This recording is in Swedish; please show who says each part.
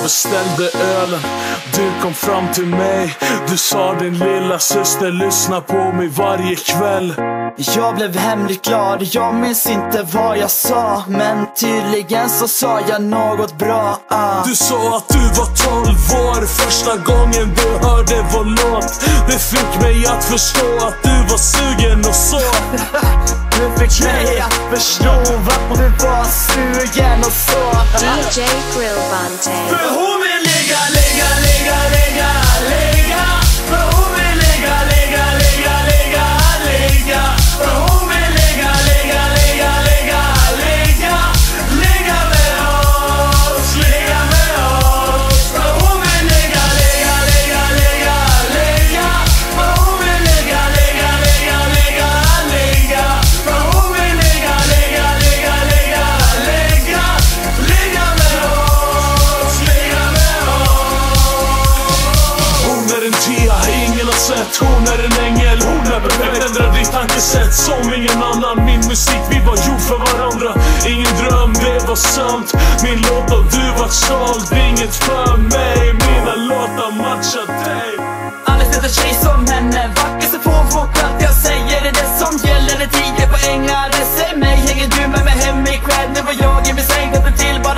Speaker 1: beställde ölen, du kom fram till mig. Du sa din lilla syster lyssna på mig varje kväll.
Speaker 2: Jag blev hemligt glad, jag minns inte vad jag sa, men tydligen så sa jag något bra.
Speaker 1: Du sa att du var 12 år första gången du hörde vår låt. Det fick mig att förstå att du var sugen och så.
Speaker 2: Du fick mig att förstå varför du var sugen och så.
Speaker 3: DJ Grillbante.
Speaker 1: För hon vill ligga, ligga, ligga, ligga, ligga. För hon vill ligga, ligga, ligga, ligga, ligga. För hon vill ligga, ligga, ligga, ligga, ligga. Ligga med oss, ligga med oss. För hon vill ligga, ligga, ligga, ligga, ligga. För hon vill ligga, ligga, ligga, ligga, ligga. För hon vill ligga, ligga, ligga, ligga, ligga. Ligga med oss, ligga med oss. Hon är en tia, ingen har sett. Hon är en ängel, hon är perfekt. Ändrar ditt tankesätt som ingen annan. Min musik, vi var gjord för varandra. Ingen dröm, det var sant. Min låt och du var såld. Inget för mig, mina låtar matchar dig.
Speaker 2: Aldrig sett en tjej som henne, vacker så få vårt allt jag säger är det som gäller. Det 10 poängare, säg mig, hänger du med mig hem ikväll? Nu var jag i min säng, gått till bara